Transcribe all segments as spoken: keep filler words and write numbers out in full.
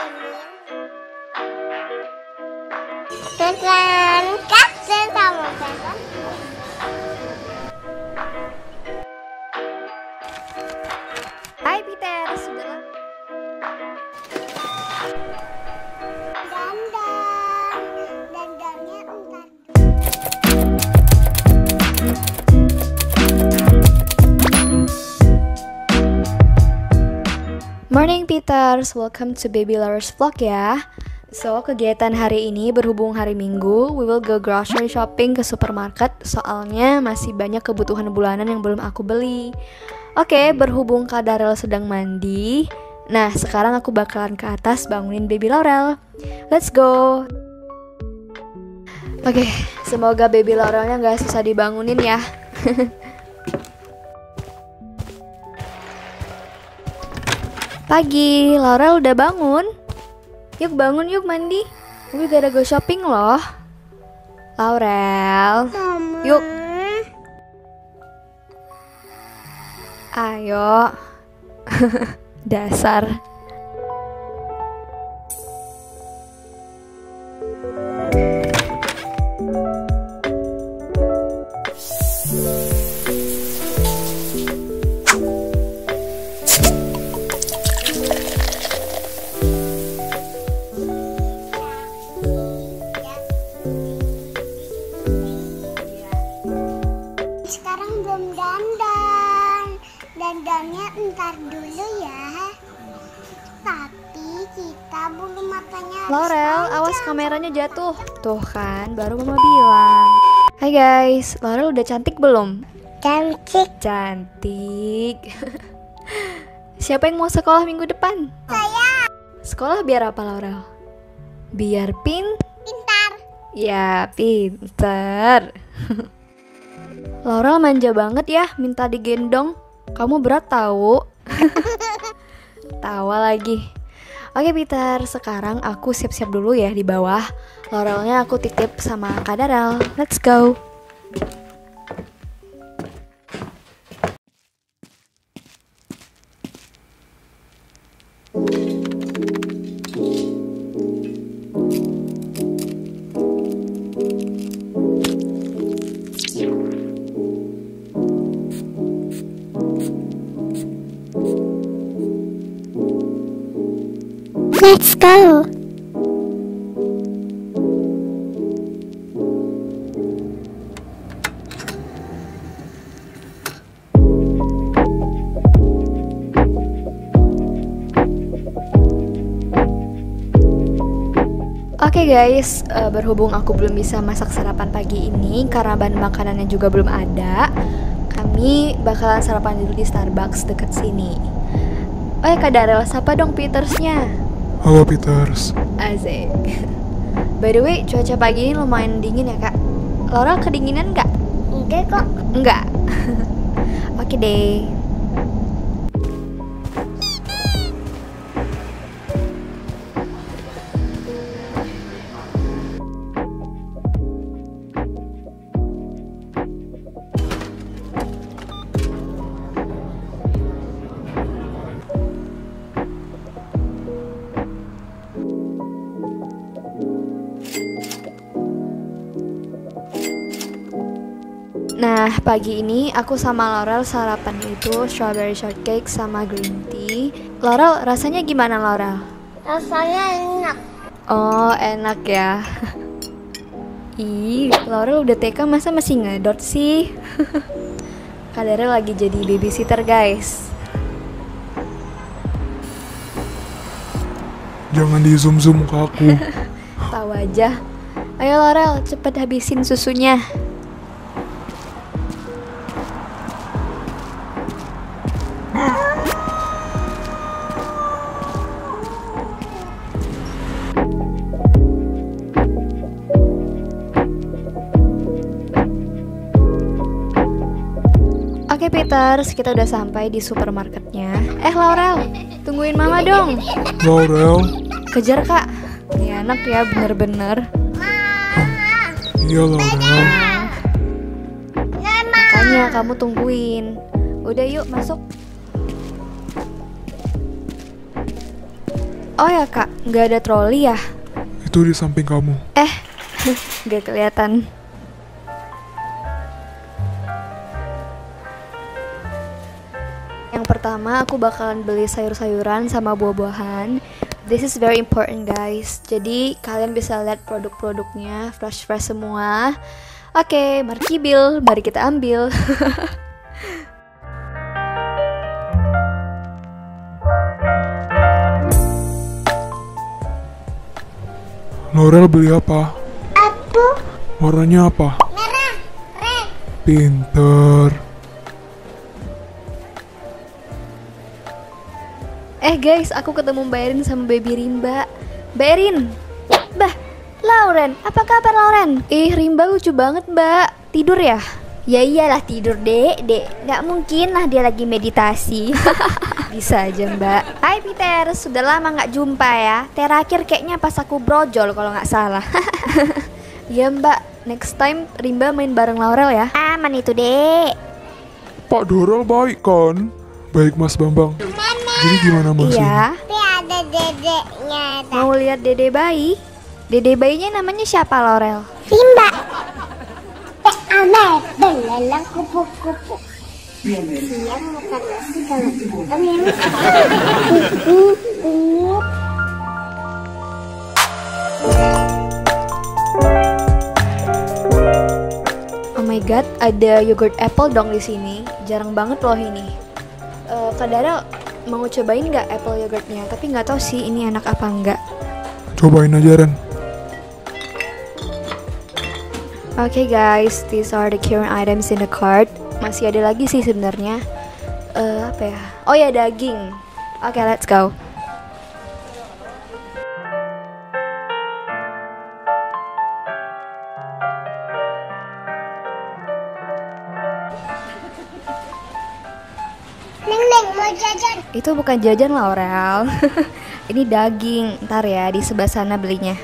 Pesan kasih sama pesan. Hai Peter, sudah Dandan, dandannya entar. Morning Peters, welcome to Baby Lovers Vlog ya. So, kegiatan hari ini berhubung hari Minggu, we will go grocery shopping ke supermarket. Soalnya masih banyak kebutuhan bulanan yang belum aku beli. Oke, berhubung Kak Darel sedang mandi, nah sekarang aku bakalan ke atas bangunin Baby Laurel. Let's go. Oke, semoga Baby Laurelnya gak susah dibangunin ya. Pagi, Laurel udah bangun. Yuk bangun yuk mandi. We gotta go shopping loh. Laurel, Mama. yuk. Ayo. Dasar. Sekarang belum dandan. Dandannya entar dulu ya. Tapi kita bulu matanya harus Laurel, panjang. awas kameranya jatuh. Tuh kan, baru mama bilang. Hai guys, Laurel udah cantik belum? Cantik. Cantik. Siapa yang mau sekolah minggu depan? Saya Sekolah biar apa Laurel? Biar pin? pintar. Ya, pinter. Laurel manja banget ya, minta digendong. Kamu berat tahu. Tawa lagi. Oke Peter, sekarang aku siap-siap dulu ya di bawah. Laurelnya aku titip sama Kak Darel. Let's go. Let's go. Oke guys, uh, berhubung aku belum bisa masak sarapan pagi ini karena bahan makanannya juga belum ada, kami bakalan sarapan dulu di Starbucks dekat sini. Oh ya Kak Darel, sapa dong Petersnya. Halo Peters. Asik. By the way, cuaca pagi ini lumayan dingin ya Kak. Laura kedinginan nggak? Enggak kok. Enggak. Oke deh. Nah, pagi ini aku sama Laurel sarapan itu strawberry shortcake sama green tea. Laurel, rasanya gimana Laurel? Rasanya enak. Oh, enak ya. Ih, Laurel udah T K masa masih ngedot sih? Kak Darel lagi jadi babysitter guys. Jangan di zoom-zoom ke aku. Tahu aja. Ayo Laurel, cepet habisin susunya. Oke Peters, kita udah sampai di supermarketnya. Eh Laurel, tungguin mama dong. Laurel. Kejar kak. Ini anak ya bener-bener. Iya Laurel. Makanya kamu tungguin. Udah yuk masuk. Oh ya kak, nggak ada troli ya? Itu di samping kamu. Eh, nggak kelihatan. Yang pertama aku bakalan beli sayur-sayuran sama buah-buahan. This is very important guys. Jadi kalian bisa lihat produk-produknya fresh-fresh semua. Oke, mari kibil, mari kita ambil. Laurel beli apa? Aku Warnanya apa? merah, red. Pinter. Eh guys, aku ketemu Mbak Erin sama Baby Rimba. Mbak Erin, bah, Lauren, apa kabar Lauren? Ih, Rimba lucu banget mbak. Tidur ya? Ya iyalah tidur dek, dek. Gak mungkin lah dia lagi meditasi. Bisa aja mbak. Hai Peter, sudah lama gak jumpa ya. Terakhir kayaknya pas aku brojol kalau gak salah. Iya mbak, next time Rimba main bareng Laurel ya. Aman itu dek. Pak Dorel baik kan? Baik Mas Bambang. Jadi gimana Mas? Iya. Tapi ada dedeknya. Mau lihat dede bayi? Dede bayinya namanya siapa Laurel? Rimba. Eh, Amel, belalang kupu-kupu. Siang makan nasi kalau kita minum. Oh my god, ada yogurt apple dong di sini. Jarang banget loh ini. Uh, Kak Dara mau cobain nggak apple yogurtnya? Tapi nggak tahu sih ini enak apa enggak. Cobain aja Ren. Oke okay guys, these are the current items in the cart. Masih ada lagi sih sebenarnya. Uh, apa ya? Oh ya daging. Oke, okay, let's go. Neng, neng, mau jajan. Itu bukan jajan Laurel. Ini daging. Ntar ya di sebelah sana belinya.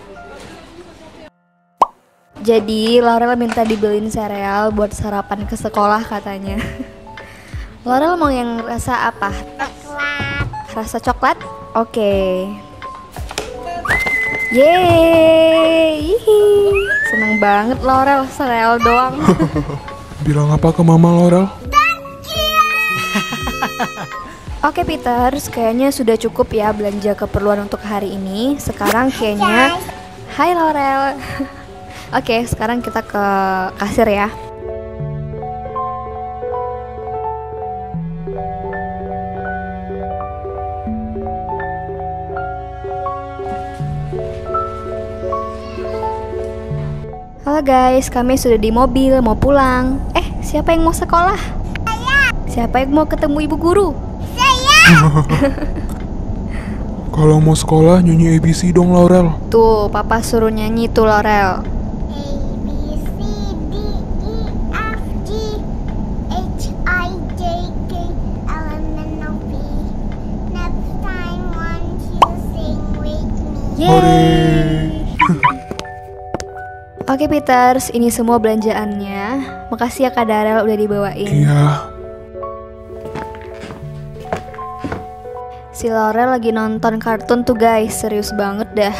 Jadi Laurel minta dibeliin sereal buat sarapan ke sekolah katanya. Laurel mau yang rasa apa? Coklat. Rasa coklat? Oke. Okay. Yeay. Hihi. Seneng banget Laurel, sereal doang. Bilang apa ke Mama Laurel? Oke Peter, kayaknya sudah cukup ya belanja keperluan untuk hari ini. Sekarang kayaknya Hai Laurel. Oke, sekarang kita ke kasir ya. Halo guys, kami sudah di mobil mau pulang. Eh, siapa yang mau sekolah? Saya. Siapa yang mau ketemu ibu guru? Kalau mau sekolah nyanyi A B C dong Laurel. Tuh, papa suruh nyanyi tuh Laurel. A, B, C, D, E, F, G, H, I, J, K, L, M, N, O, P. Next time won't you sing with me? Yeay. Oke Peters, ini semua belanjaannya. Makasih ya Kak Darel udah dibawain. Iya. Si Laurel lagi nonton kartun tuh guys, serius banget dah.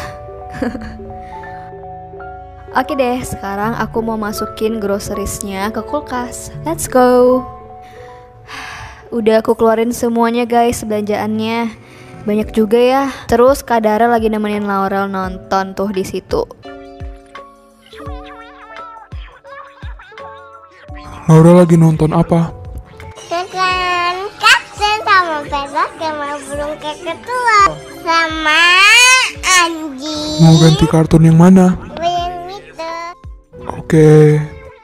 Oke deh, sekarang aku mau masukin groceriesnya ke kulkas. Let's go. Udah aku keluarin semuanya guys belanjaannya. Banyak juga ya. Terus Kak Darel lagi nemenin Laurel nonton tuh di situ. Laurel lagi nonton apa? Nonton kartun sama bebek sama burung keketua sama anjing. Mau ganti kartun yang mana? Yang itu. Oke.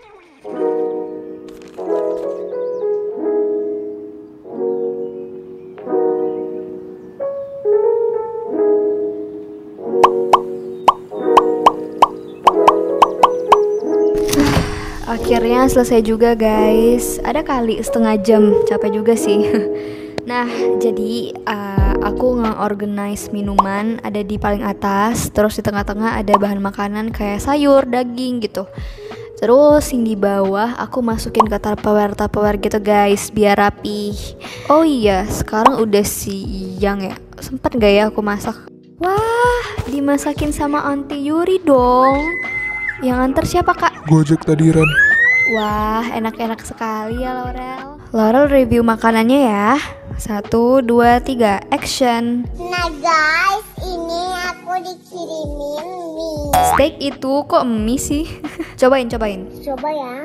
Akhirnya selesai juga guys. Ada kali setengah jam, capek juga sih. Nah, jadi uh, aku nge-organize minuman ada di paling atas. Terus di tengah-tengah ada bahan makanan kayak sayur, daging gitu. Terus yang di bawah aku masukin ke tupperware-tupperware gitu guys, biar rapi. Oh iya, sekarang udah siang ya. Sempet gak ya aku masak? Wah, dimasakin sama Auntie Yuri dong. Yang antar siapa, Kak? Gojek tadi, Ran. Wah, enak-enak sekali ya, Laurel. Laurel review makanannya ya. Satu, dua, tiga, action. Nah guys, ini aku dikirimin mie. Steak itu kok mie sih? Cobain, cobain. Coba ya.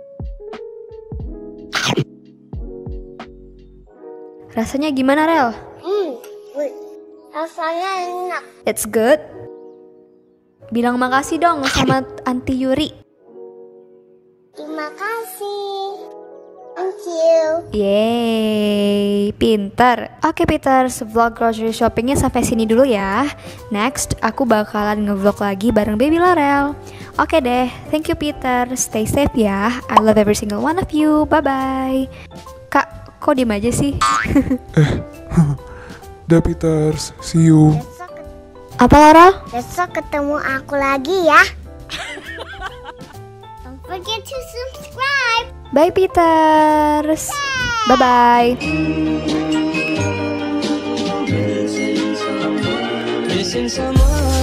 Rasanya gimana, Rel? Hmm, good. Rasanya enak. It's good. Bilang makasih dong sama Auntie Yuri. Terima kasih. Thank you. Yeay, pintar. Oke Peter, vlog grocery shoppingnya sampai sini dulu ya. Next, aku bakalan ngevlog lagi bareng Baby Laurel. Oke deh, thank you Peter. Stay safe ya. I love every single one of you. Bye-bye. Kak, kok diem aja sih? Dah Peters, see you. Besok, Apa Laurel? besok ketemu aku lagi ya. Don't forget to subscribe. Bye Peters. Bye-bye. Missing someone